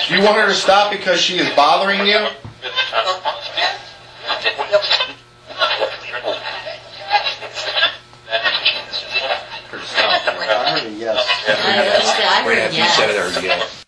You want her to stop because she is bothering you? I heard a yes. I heard yes.